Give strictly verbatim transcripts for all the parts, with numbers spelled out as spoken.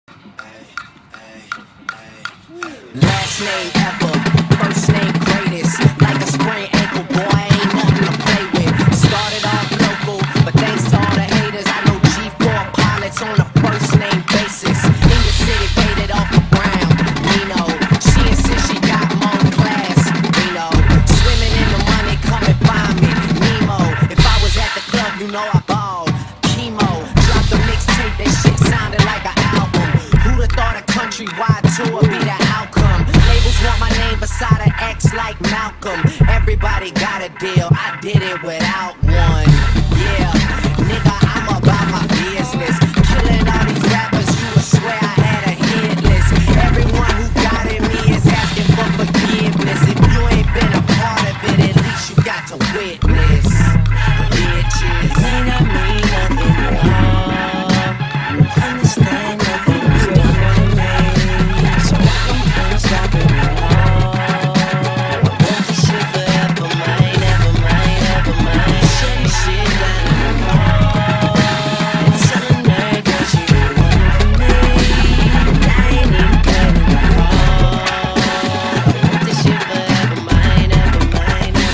Last name ever, first name greatest. Like a sprained ankle, boy, ain't nothing to play with. Started off local, but thanks to all the haters, I know G four pilots on a first name basis. In the city, paid it off the ground. Reno, she insists she got more class. Reno, swimming in the money, come and find me. Nemo, if I was at the club, you know I balled. Chemo, dropped a mixtape, that shit sounded like an album. Who'da thought a countrywide tour be the outcome? Labels want my name beside an X like Malcolm. Everybody got a deal, I did it without one. Yeah, nigga, I'm about my business. Killing all these rappers, you would swear I had a hit list. Everyone who got in me is asking for forgiveness. If you ain't been a part of it, at least you got to witness. Bitches, may not mean nothing at all. Understand nothing was done for me, so I don't wanna stop it at all. I want this shit forever, mine, ever mine, ever mine. Shut this shit down in the mall. It's Sunday, girl, she the one for me. I ain't even planning to call. I want this shit forever, mine, ever mine, ever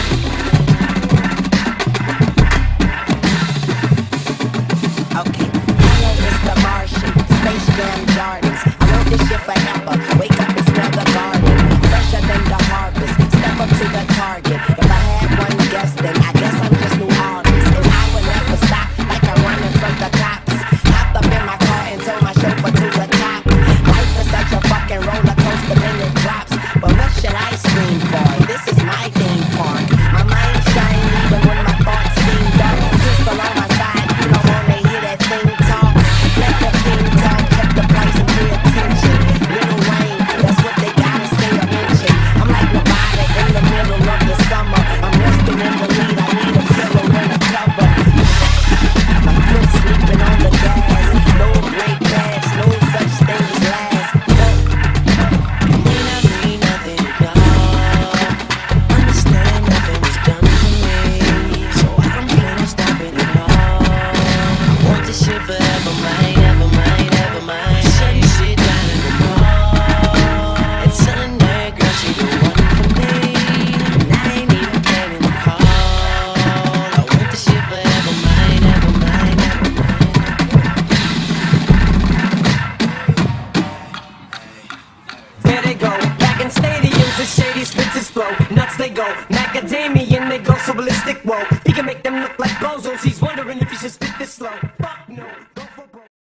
mine. Okay, hello, Mister Martian, Space Jam Jordans. I want this shit forever. Wake up and smell the garden, fresher than the harvest. Step up to the target. If I had one guess, then I guess I'm just New Orleans. And I would never stop, like I'm running from the cops. Hopped up in my car and told my chauffeur to the top. Life is such a fucking roller coaster, then it drops. But what should I scream for? This is my theme park. My mind shine even when my thoughts seem dark. Pistol on my side, you don't wanna hear that thing talk. Let the king talk, check the price and pay attention. Little Wayne, that's what they gotta say or mention. I'm like Nevada in the middle of the summer. I'm resting in the lead, I need a pillow and a cover. I'm still sleeping on the gas. No break pass, no such thing as last. May not mean nothing at all. Understand nothing was done for me, so I don't plan on stopping at all. I want this shit forever, mine, ever mine, ever mine. Shut this shit down in the mall. It's Sunday, girl, she the one for me. And I ain't even planning to call. I want this shit forever, mine, ever mine, ever mine. There they go, back in stadiums, the shady spits his flow. Nuts they go, macadamian they go so ballistic, whoa. He can make them look like bozos, he's wondering if he should spit this slow.